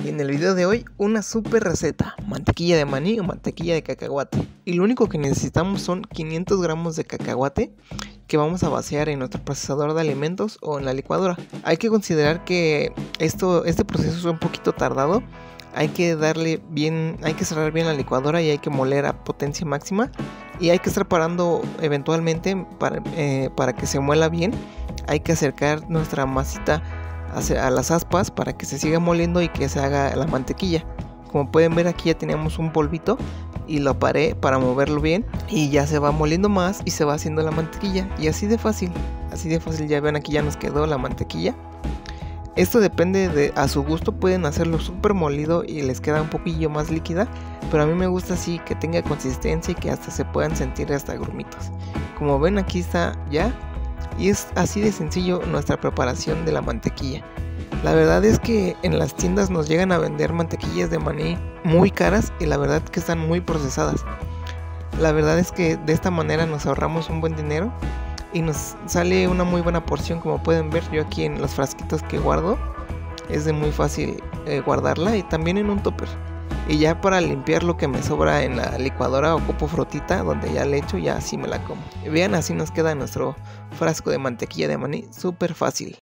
En el video de hoy, una super receta: mantequilla de maní o mantequilla de cacahuate. Y lo único que necesitamos son 500 gramos de cacahuate que vamos a vaciar en nuestro procesador de alimentos o en la licuadora. Hay que considerar que este proceso es un poquito tardado. Hay que cerrar bien la licuadora y hay que moler a potencia máxima. Y hay que estar parando eventualmente para que se muela bien. Hay que acercar nuestra masita a las aspas para que se siga moliendo y que se haga la mantequilla. Como pueden ver, aquí ya teníamos un polvito y lo paré para moverlo bien y ya se va moliendo más y se va haciendo la mantequilla. Y así de fácil, ya ven, aquí ya nos quedó la mantequilla. Esto depende a su gusto, pueden hacerlo súper molido y les queda un poquillo más líquida, pero a mí me gusta así, que tenga consistencia y que hasta se puedan sentir hasta grumitos. Como ven, aquí está ya. Y es así de sencillo nuestra preparación de la mantequilla. La verdad es que en las tiendas nos llegan a vender mantequillas de maní muy caras y la verdad que están muy procesadas. La verdad es que de esta manera nos ahorramos un buen dinero y nos sale una muy buena porción. Como pueden ver, yo aquí en los frasquitos que guardo es de muy fácil guardarla, y también en un topper. Y ya para limpiar lo que me sobra en la licuadora ocupo frotita, donde ya le echo, ya así me la como. Y vean, así nos queda nuestro frasco de mantequilla de maní, súper fácil.